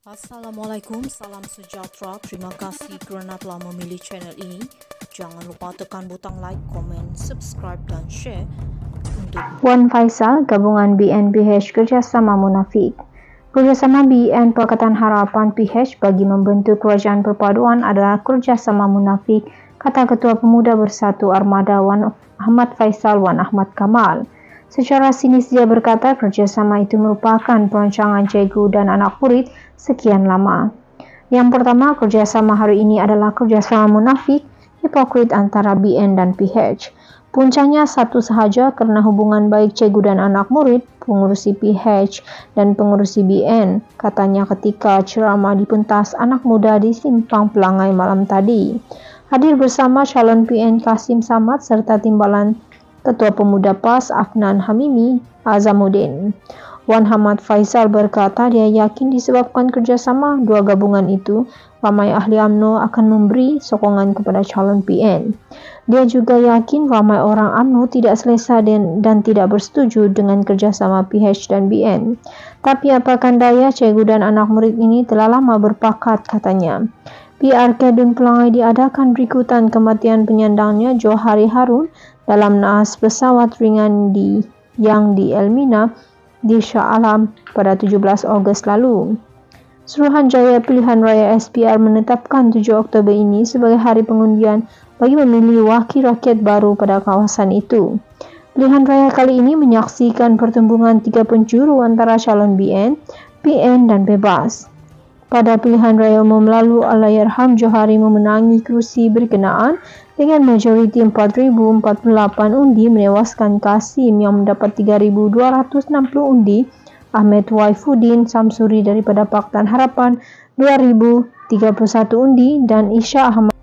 Assalamualaikum, salam sejahtera. Terima kasih kerana telah memilih channel ini. Jangan lupa tekan butang like, komen, subscribe dan share untuk Wan Faisal, gabungan BN-PH kerjasama munafik. Kerjasama BN Pakatan Harapan PH bagi membentuk kerajaan perpaduan adalah kerjasama munafik, kata Ketua Pemuda Bersatu Armada Wan Ahmad Faisal Wan Ahmad Kamal. Secara sinis dia berkata kerjasama itu merupakan perancangan cikgu dan anak murid sekian lama. Yang pertama, kerjasama hari ini adalah kerjasama munafik, hipokrit antara BN dan PH. Puncanya satu sahaja kerana hubungan baik cikgu dan anak murid, pengurusi PH dan pengurusi BN, katanya ketika ceramah di pentas anak muda di Simpang Pelangai malam tadi. Hadir bersama calon PN Kasim Samad serta timbalan Ketua Pemuda PAS Afnan Hamimi Azamuddin. Wan Ahmad Faisal berkata dia yakin disebabkan kerjasama dua gabungan itu, ramai ahli UMNO akan memberi sokongan kepada calon PN. Dia juga yakin ramai orang UMNO tidak selesa dan tidak bersetuju dengan kerjasama PH dan BN. Tapi apakah daya, cikgu dan anak murid ini telah lama berpakat, katanya. PRK Dun Pelangai diadakan berikutan kematian penyandangnya Johari Harun dalam naas pesawat ringan yang di Elmina di Shah Alam pada 17 Ogos lalu. Suruhanjaya Pilihan Raya SPR menetapkan 7 Oktober ini sebagai hari pengundian bagi memilih wakil rakyat baru pada kawasan itu. Pilihan raya kali ini menyaksikan pertembungan 3 penjuru antara calon BN, PN dan bebas. Pada pilihan raya umum lalu, Allahyarham Johari memenangi kerusi berkenaan dengan majoriti 4,048 undi, menewaskan Kasim yang mendapat 3,260 undi, Ahmed Waifuddin Samsuri daripada Pakatan Harapan 2,031 undi dan Isya Ahmad